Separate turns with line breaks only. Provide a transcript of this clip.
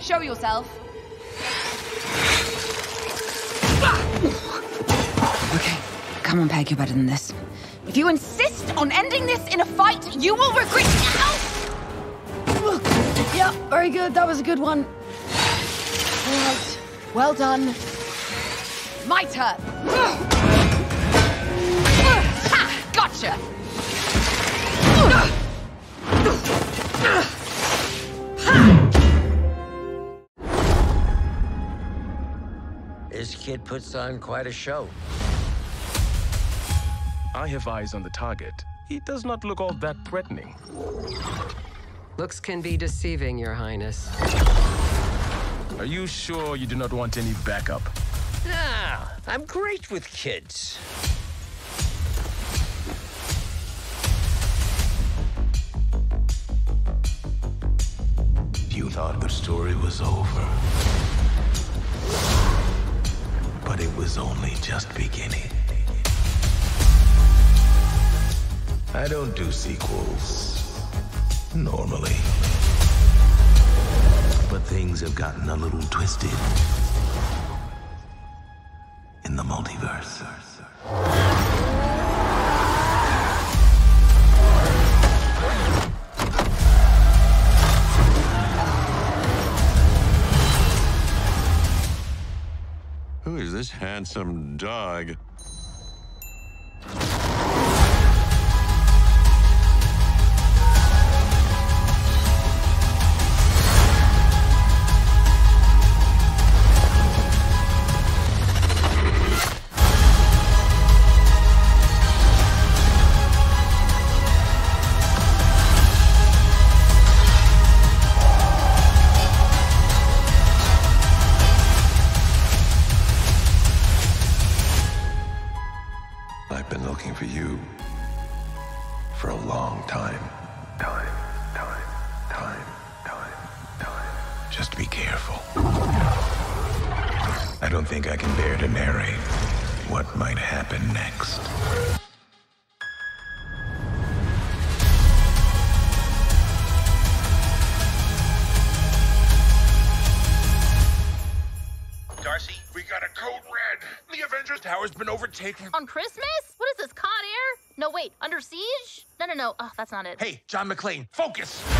Show yourself.
Okay, come on, Peg, you're better than this.
If you insist on ending this in a fight, you will regret it. Ow!
Yeah, very good. That was a good one.
All right. Well done. My turn. Ha! Gotcha.
This kid puts on quite a show.
I have eyes on the target. He does not look all that threatening.
Looks can be deceiving, Your Highness.
Are you sure you do not want any backup?
Nah, I'm great with kids.
You thought the story was over. But it was only just beginning. I don't do sequels, normally. But things have gotten a little twisted in the multiverse.
Who is this handsome dog? I've been looking for you for a long time. Time. Just be careful. I don't think I can bear to narrate what might happen next.
Darcy, we got a code red. The Avengers Tower's been overtaken.
On Christmas? What is this, Con Air? No, wait, Under Siege? No. Oh, that's not it.
Hey, John McClane, focus!